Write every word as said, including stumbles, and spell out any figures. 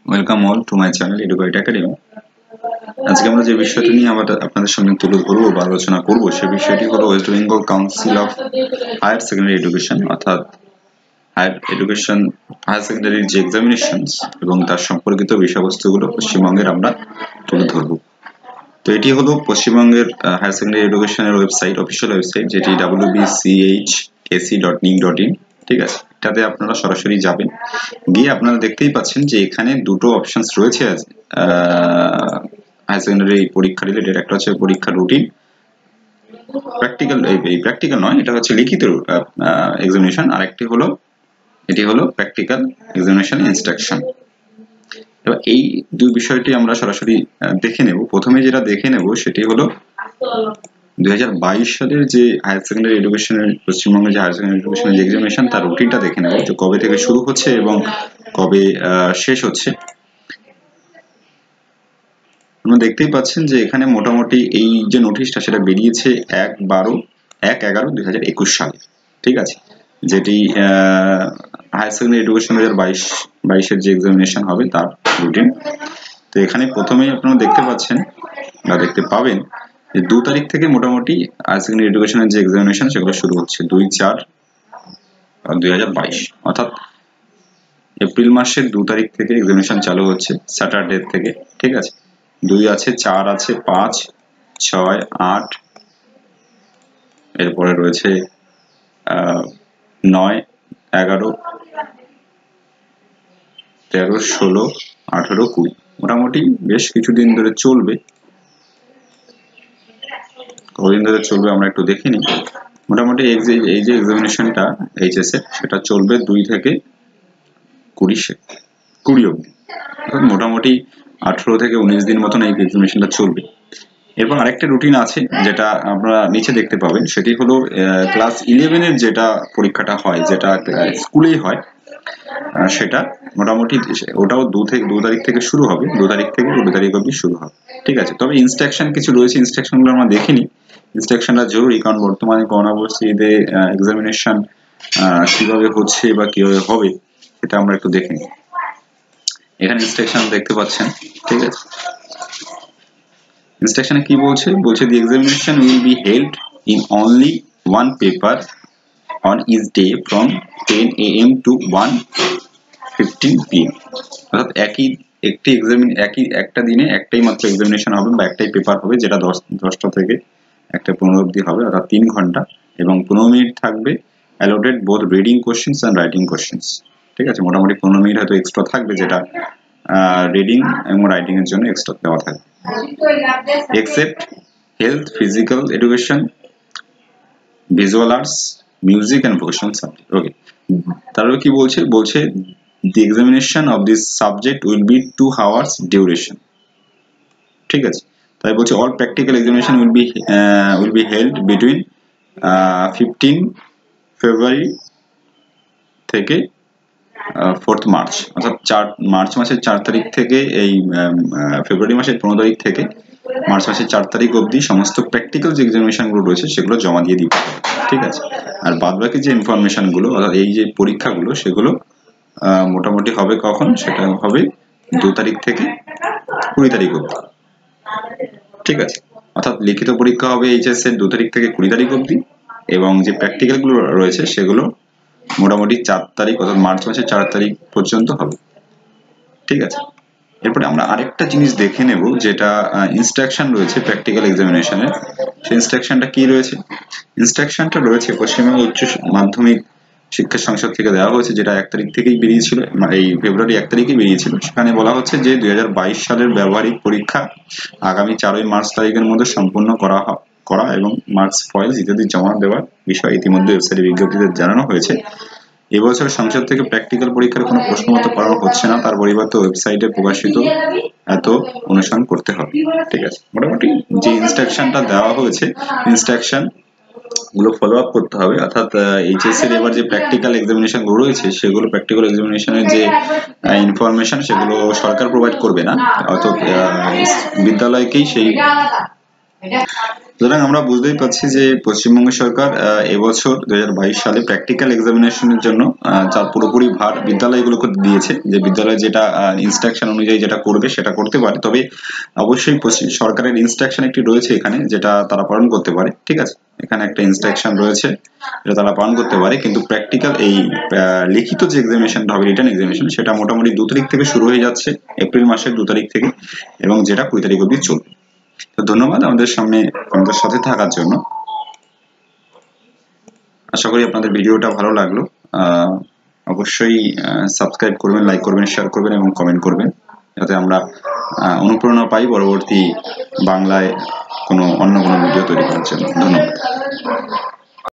Welcome all to my channel Educate Academy. আজকে আমরা যে বিষয়টি নিয়ে আমরা আপনাদের সামনে তুলে ধরবো বা আলোচনা করব সে বিষয়টি হলো West Bengal Council of Higher Secondary Education, অর্থাৎ হায়ার এডুকেশন হায়ার সেকেন্ডারির যে এক্সামিনেশনস এবং তার সম্পর্কিত বিষয়বস্তুগুলো পশ্চিমবঙ্গের আমরা তুলে ধরবো। তো এটি হলো পশ্চিমবঙ্গের হায়ার সেকেন্ডারি এডুকেশনের ওয়েবসাইট, অফিসিয়াল ওয়েবসাইট, যেটি W B C H K C dot nic dot in. ঠিক আছে, এটাতে আপনারা সরাসরি যাবেন, গিয়ে আপনারা দেখতেই পাচ্ছেন যে এখানে দুটো অপশনস রয়েছে হায়ার সেকেন্ডারি পরীক্ষা রিলেটেড। একটা হচ্ছে পরীক্ষা রুটিন, প্র্যাকটিক্যাল, এই প্র্যাকটিক্যাল নয়, এটা হচ্ছে লিখিত এক্সামিনেশন, আর একটি হলো এটি হলো প্র্যাকটিক্যাল এক্সামিনেশন ইনস্ট্রাকশন। এবার এই দুই বিষয়টি আমরা সরাসরি দেখে নেব। প্রথমে যেটা দেখে নেব সেটি হলো দুই হাজার বাইশ সালের যে হায়ার সেকেন্ডারি এডুকেশনের পশ্চিমবঙ্গের যে হায়ার সেকেন্ডারি এডুকেশনের যে এক্সামিনেশন তার রুটিনটা দেখে নেব, যে কবে থেকে শুরু হচ্ছে এবং কবে শেষ হচ্ছে। আপনারা দেখতেই পাচ্ছেন যে এখানে মোটামুটি এই যে নোটিশটা সেটা বেরিয়েছে এক বারো এক এগারো দুই হাজার একুশ সালে। ঠিক আছে, যেটি হায়ার সেকেন্ডারি এডুকেশন দুই হাজার বাইশ বাইশের যে এক্সামিনেশন হবে তার রুটিন। তো এখানে প্রথমেই আপনারা দেখতে পাচ্ছেন বা দেখতে পাবেন যে দু তারিখ থেকে মোটামুটি হায়ার সেকেন্ডারি এডুকেশনের যে এক্সামিনেশন সেগুলো শুরু হচ্ছে দুই চার দুই হাজার বাইশ, অর্থাৎ এপ্রিল মাসের দু তারিখ থেকে এক্সামিনেশন চালু হচ্ছে স্যাটারডে থেকে। ঠিক আছে, দুই আছে, চার আছে, পাঁচ, ছয়, আট, এরপরে রয়েছে আহ নয়, এগারো, তেরো, ষোলো, আঠেরো, কুড়ি, মোটামুটি বেশ কিছুদিন ধরে চলবে। কদিন ধরে চলবে আমরা একটু দেখে নিই। মোটামুটি এই যে এক্সামিনেশনটা এইচএস এর সেটা চলবে দুই থেকে কুড়ি কুড়ি অব্দি, মোটামুটি আঠারো থেকে উনিশ দিন মতন এই এক্সামিনেশনটা চলবে। এরপর আরেকটা রুটিন আছে যেটা আপনারা নিচে দেখতে পাবেন, সেটি হলো ক্লাস ইলেভেন এর যেটা পরীক্ষাটা হয়, যেটা স্কুলেই হয়, সেটা মোটামুটি ওটাও দু থেকে দু তারিখ থেকে শুরু হবে, দু তারিখ থেকে কুড়ি তারিখ অবধি শুরু হবে। ঠিক আছে, তবে ইনস্ট্রাকশন কিছু রয়েছে, ইনস্ট্রাকশনগুলো আমরা দেখিনি। ইনস্ট্রাকশনটা জরুরি, কারণ বর্তমানে করোনা পরিস্থিতিতে এক্সামিনেশন কিভাবে হচ্ছে বা কিভাবে হবে সেটা আমরা একটু দেখে নিই। এখানে ইনস্ট্রাকশন দেখতে পাচ্ছেন। ঠিক আছে, ইনস্ট্রাকশনে কি বলছে বলছে the examination will be held in only one paper on each day from ten a m to one fifteen p m অর্থাৎ একই একটি এক্সামিন একই একটা দিনে একটাই মাত্র এক্সামিনেশন হবে বা একটাই পেপার হবে, যেটা দশ দশটা থেকে একটা পনেরো অবধি হবে, অর্থাৎ তিন ঘন্টা, এবং পনেরো মিনিট থাকবে allotted both reading questions and writing questions. ঠিক আছে, মোটামুটি পনেরো মিনিট হয়তো এক্সট্রা থাকবে, যেটা রিডিং এবং রাইটিং এর জন্য এক্সট্রা দেওয়া থাকবে। Except health, physical education, visual arts, music and vocational subject. Okay, তারপরে কি বলছে বলছে the examination of this subject will be two hours duration. ঠিক আছে, তাই বলছে all practical examination will be uh, will be held between uh, fifteen February থেকে fourth March, অর্থাৎ চার মার্চ মাসের চার তারিখ থেকে এই ফেব্রুয়ারি মাসের পনেরো তারিখ থেকে মার্চ মাসের চার তারিখ অবধি সমস্ত প্র্যাকটিক্যাল যে এক্সামিনেশন গুলো রয়েছে সেগুলো জমা দিয়ে দিতে হবে। ঠিক আছে, আর বাদ বাকি যে ইনফরমেশন গুলো, অর্থাৎ এই যে পরীক্ষাগুলো, সেগুলো মোটামুটি হবে কখন, সেটা হবে দু তারিখ থেকে কুড়ি তারিখ অবধি। ঠিক আছে, অর্থাৎ লিখিত পরীক্ষা হবে এইচএস এর দু তারিখ থেকে কুড়ি তারিখ অবধি, এবং যে প্র্যাকটিক্যাল গুলো রয়েছে সেগুলো মোটামুটি চার তারিখ অর্থাৎ মার্চ মাসের চার তারিখ পর্যন্ত হবে। ঠিক আছে, এরপরে আমরা আরেকটা জিনিস দেখে নেব, যেটা ইনস্ট্রাকশন রয়েছে প্র্যাকটিক্যাল এক্সামিনেশনের। সেই ইনস্ট্রাকশনটা কি রয়েছে? ইনস্ট্রাকশনটা রয়েছে পশ্চিমবঙ্গ উচ্চ মাধ্যমিক শিক্ষা সংসদ থেকে দেওয়া হয়েছে, যেটা এক তারিখ থেকেই বেরিয়েছিল, এই ফেব্রুয়ারি এক তারিখে বেরিয়েছিল। সেখানে বলা হচ্ছে যে দুই হাজার বাইশ সালের ব্যবহারিক পরীক্ষা আগামী চারই মার্চ তারিখের মধ্যে সম্পূর্ণ করা করা এবং মার্কস ফয়েলস ইত্যাদি জমা দেওয়ার বিষয় ইতিমধ্যে ওয়েবসাইটে বিজ্ঞপ্তিতে জানানো হয়েছে। এবছর সংসদ থেকে প্র্যাকটিক্যাল পরীক্ষার কোনো প্রশ্নপত্র করানো হচ্ছে না, তার পরিবর্তে ওয়েবসাইটে প্রকাশিত এত অনুসরণ করতে হবে। ঠিক আছে, মোটামুটি যে ইনস্ট্রাকশনটা দেওয়া হয়েছে ইনস্ট্রাকশন গুলো ফলো আপ করতে হবে, অর্থাৎ এইচএস এর এবার যে প্র্যাকটিক্যাল এক্সামিনেশন গুলো রয়েছে সেগুলো প্র্যাকটিক্যাল এক্সামিনেশনের যে ইনফরমেশন সেগুলো সরকার প্রোভাইড করবে না, অর্থাৎ বিদ্যালয়কেই সেই সুতরাং আমরা বুঝতেই পারছি যে পশ্চিমবঙ্গ সরকার এবছর দুই হাজার বাইশ সালে প্র্যাকটিক্যাল এক্সামিনেশনের জন্য যার পুরোপুরি ভার বিদ্যালয়গুলোকে দিয়েছে, যে বিদ্যালয় যেটা ইনস্ট্রাকশন অনুযায়ী যেটা করবে সেটা করতে পারে। তবে অবশ্যই সরকারের ইনস্ট্রাকশন একটি রয়েছে এখানে, যেটা তারা পালন করতে পারে। ঠিক আছে, এখানে একটা ইনস্ট্রাকশন রয়েছে যেটা তারা পালন করতে পারে, কিন্তু প্র্যাকটিক্যাল এই লিখিত যে এক্সামিনেশনটা হবে, রিটার্ন এক্সামিনেশন, সেটা মোটামুটি দু তারিখ থেকে শুরু হয়ে যাচ্ছে, এপ্রিল মাসের দু তারিখ থেকে, এবং যেটা কুড়ি তারিখ অবধি চলবে। তো ধন্যবাদ আমাদের সামনে আমাদের সাথে থাকার জন্য। আশা করি আপনাদের ভিডিওটা ভালো লাগলো। অবশ্যই সাবস্ক্রাইব করবেন, লাইক করবেন, শেয়ার করবেন এবং কমেন্ট করবেন, যাতে আমরা অনুপ্রেরণা পাই পরবর্তী বাংলায় কোনো অন্য কোনো ভিডিও তৈরি করার জন্য। ধন্যবাদ।